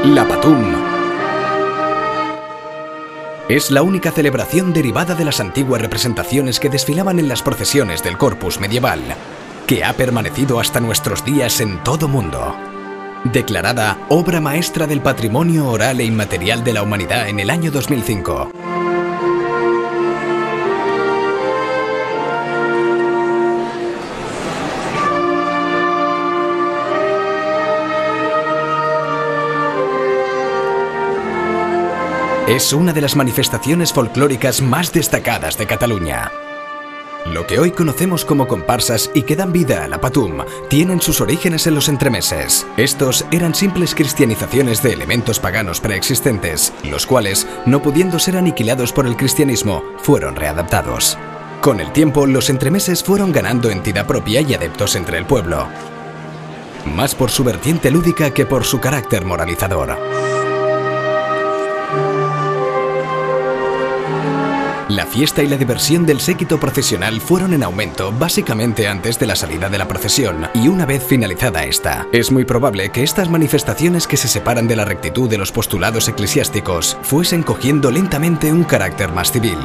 La Patum es la única celebración derivada de las antiguas representaciones que desfilaban en las procesiones del Corpus medieval, que ha permanecido hasta nuestros días en todo mundo. Declarada obra maestra del patrimonio oral e inmaterial de la humanidad en el año 2005. Es una de las manifestaciones folclóricas más destacadas de Cataluña. Lo que hoy conocemos como comparsas y que dan vida a la Patum tienen sus orígenes en los entremeses. Estos eran simples cristianizaciones de elementos paganos preexistentes, los cuales, no pudiendo ser aniquilados por el cristianismo, fueron readaptados. Con el tiempo, los entremeses fueron ganando entidad propia y adeptos entre el pueblo, más por su vertiente lúdica que por su carácter moralizador. La fiesta y la diversión del séquito procesional fueron en aumento básicamente antes de la salida de la procesión y una vez finalizada esta. Es muy probable que estas manifestaciones que se separan de la rectitud de los postulados eclesiásticos fuesen cogiendo lentamente un carácter más civil.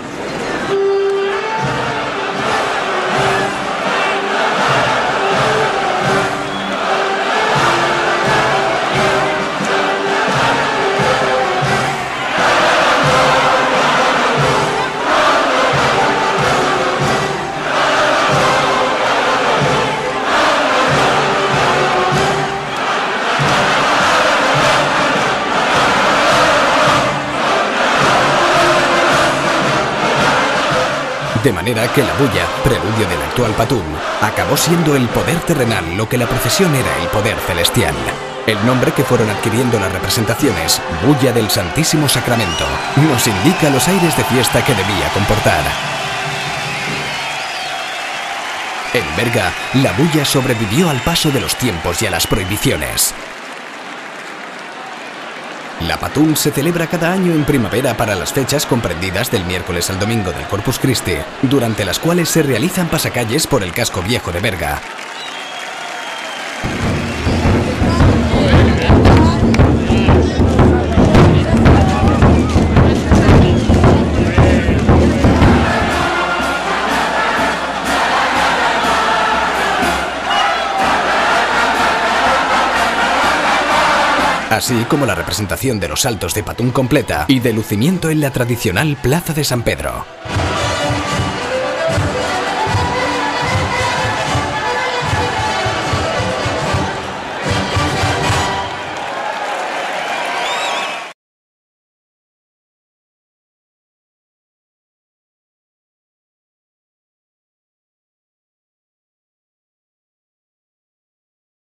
De manera que la bulla, preludio del actual Patum, acabó siendo el poder terrenal lo que la procesión era el poder celestial. El nombre que fueron adquiriendo las representaciones, bulla del Santísimo Sacramento, nos indica los aires de fiesta que debía comportar. En Berga, la bulla sobrevivió al paso de los tiempos y a las prohibiciones. La Patum se celebra cada año en primavera para las fechas comprendidas del miércoles al domingo del Corpus Christi, durante las cuales se realizan pasacalles por el casco viejo de Berga. Así como la representación de los saltos de Patum completa y de lucimiento en la tradicional Plaza de San Pedro.